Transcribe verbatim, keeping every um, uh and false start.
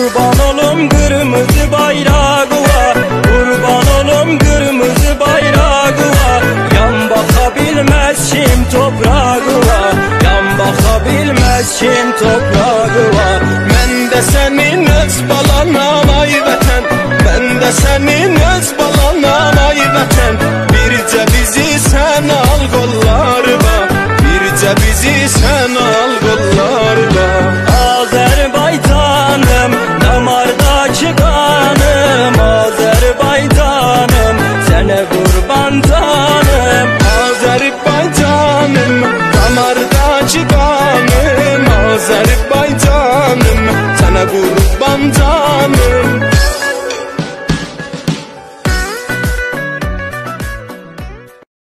Kurban olum kırmızı bayrağına, kurban olum kırmızı bayrağına. Yan bakabilmez kim toprağına, yan bakabilmez kim toprağına. Ben de senin öz balanam ay vətən, ben de senin öz balanam ay vətən. Bircə bizi sen al qollarına, bircə bizi sen al qollarına.